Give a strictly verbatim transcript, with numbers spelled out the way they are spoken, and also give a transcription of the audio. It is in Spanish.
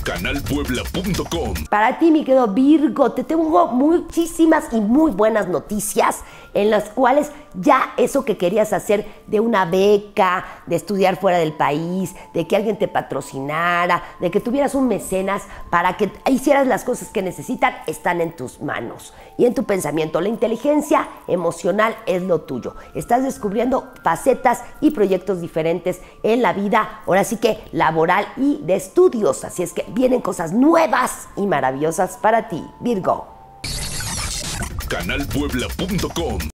canal puebla punto com. Para ti, mi querido Virgo, te tengo muchísimas y muy buenas noticias en las cuales ya eso que querías hacer de una beca, de estudiar fuera del país, de que alguien te patrocinara, de que tuvieras un mecenas para que hicieras las cosas que necesitan, están en tus manos y en tu pensamiento. La inteligencia emocional es lo tuyo. Estás descubriendo facetas y proyectos diferentes en la vida, ahora sí que laboral y de estudios. Así es que vienen cosas nuevas y maravillosas para ti, Virgo. canal puebla punto com